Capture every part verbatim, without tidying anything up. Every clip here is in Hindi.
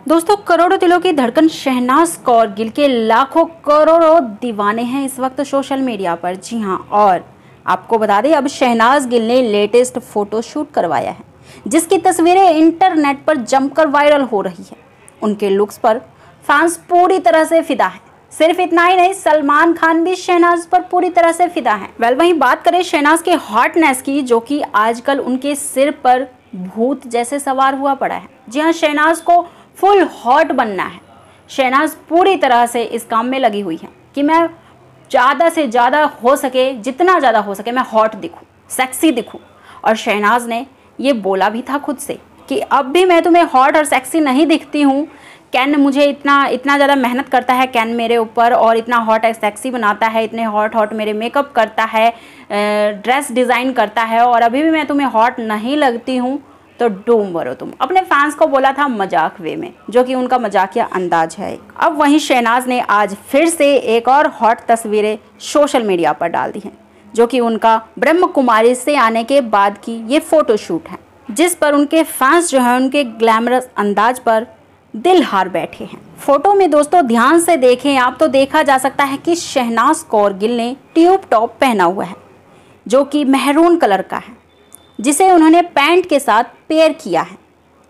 दोस्तों, करोड़ों दिलों की धड़कन शहनाज कौर गिल के लाखों करोड़ों दीवाने हैं इस वक्त सोशल मीडिया पर। जी हां, और आपको बता दें अब शहनाज गिल ने लेटेस्ट फोटो शूट करवाया है, जिसकी तस्वीरें इंटरनेट पर जमकर वायरल हो रही है। उनके लुक्स पर फैंस पूरी तरह से फिदा है। सिर्फ इतना ही नहीं, सलमान खान भी शहनाज पर पूरी तरह से फिदा है। वेल वहीं बात करें शहनाज के हॉटनेस की, जो कि आजकल उनके सिर पर भूत जैसे सवार हुआ पड़ा है। जी हाँ, शहनाज को फुल हॉट बनना है। शहनाज पूरी तरह से इस काम में लगी हुई है कि मैं ज़्यादा से ज़्यादा हो सके, जितना ज़्यादा हो सके मैं हॉट दिखूं, सेक्सी दिखूं। और शहनाज ने ये बोला भी था खुद से कि अब भी मैं तुम्हें हॉट और सेक्सी नहीं दिखती हूँ। कैन मुझे इतना इतना ज़्यादा मेहनत करता है, कैन मेरे ऊपर, और इतना हॉट और सेक्सी बनाता है, इतने हॉट हॉट मेरे मेकअप करता है, ड्रेस डिज़ाइन करता है, और अभी भी मैं तुम्हें हॉट नहीं लगती हूँ, तो डूम मरो तुम। अपने फैंस को बोला था मजाक वे में, जो कि उनका मजाकिया अंदाज है। अब वहीं शहनाज ने आज फिर से एक और हॉट तस्वीरें सोशल मीडिया पर डाल दी हैं, जो कि उनका ब्रह्म कुमारी से आने के बाद की ये फोटोशूट है, जिस पर उनके फैंस जो है उनके ग्लैमरस अंदाज पर दिल हार बैठे हैं। फोटो में दोस्तों ध्यान से देखें आप तो देखा जा सकता है कि शहनाज कौर गिल ने ट्यूब टॉप पहना हुआ है, जो कि मेहरून कलर का है, जिसे उन्होंने पैंट के साथ पेयर किया है।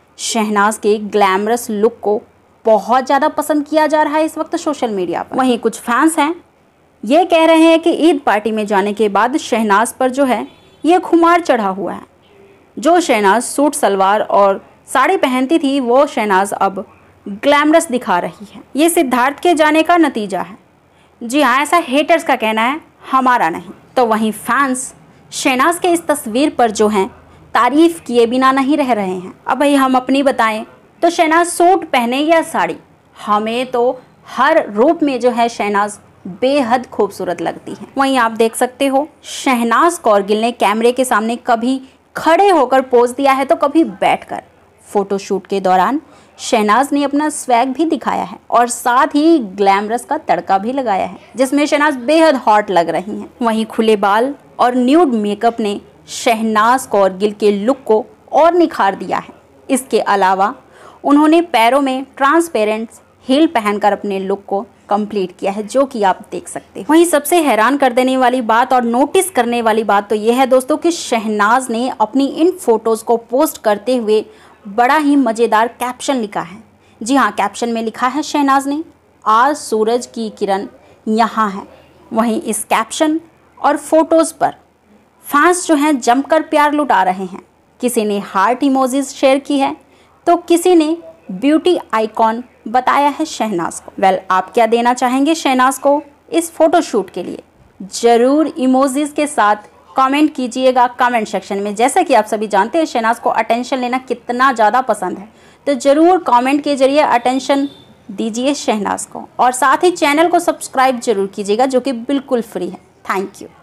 शहनाज के ग्लैमरस लुक को बहुत ज़्यादा पसंद किया जा रहा है इस वक्त सोशल मीडिया पर। वहीं कुछ फैंस हैं ये कह रहे हैं कि ईद पार्टी में जाने के बाद शहनाज पर जो है ये खुमार चढ़ा हुआ है। जो शहनाज सूट सलवार और साड़ी पहनती थी, वो शहनाज अब ग्लैमरस दिखा रही है। ये सिद्धार्थ के जाने का नतीजा है। जी हाँ, ऐसा हेटर्स का कहना है, हमारा नहीं। तो वहीं फैंस शहनाज के इस तस्वीर पर जो हैं तारीफ किए बिना नहीं रह रहे हैं। अब भाई हम अपनी बताएं तो शहनाज सूट पहने या साड़ी, हमें तो हर रूप में जो है शहनाज बेहद खूबसूरत लगती है। वहीं आप देख सकते हो शहनाज कौर गिल ने कैमरे के सामने कभी खड़े होकर पोज दिया है तो कभी बैठकर। फोटोशूट के दौरान शहनाज ने अपना स्वैग भी दिखाया है और साथ ही ग्लैमरस का तड़का भी लगाया है, जिसमें शहनाज बेहद हॉट लग रही हैं। वहीं खुले बाल और न्यूड मेकअप ने शहनाज कौर गिल के लुक को और निखार दिया है। इसके अलावा उन्होंने पैरों में ट्रांसपेरेंट हील पहनकर अपने लुक को कंप्लीट किया है, जो कि आप देख सकते हैं। वहीं सबसे हैरान कर देने वाली बात और नोटिस करने वाली बात तो यह है दोस्तों कि शहनाज ने अपनी इन फोटोज़ को पोस्ट करते हुए बड़ा ही मज़ेदार कैप्शन लिखा है। जी हाँ, कैप्शन में लिखा है शहनाज ने, आज सूरज की किरण यहाँ है। वहीं इस कैप्शन और फोटोज़ पर फैंस जो हैं जमकर प्यार लुटा रहे हैं। किसी ने हार्ट इमोजीज शेयर की है तो किसी ने ब्यूटी आइकॉन बताया है शहनाज को। वेल आप क्या देना चाहेंगे शहनाज को इस फोटोशूट के लिए? ज़रूर इमोजीज के साथ कमेंट कीजिएगा कमेंट सेक्शन में। जैसा कि आप सभी जानते हैं शहनाज को अटेंशन लेना कितना ज़्यादा पसंद है, तो ज़रूर कमेंट के जरिए अटेंशन दीजिए शहनाज को, और साथ ही चैनल को सब्सक्राइब जरूर कीजिएगा, जो कि बिल्कुल फ्री है। Thank you.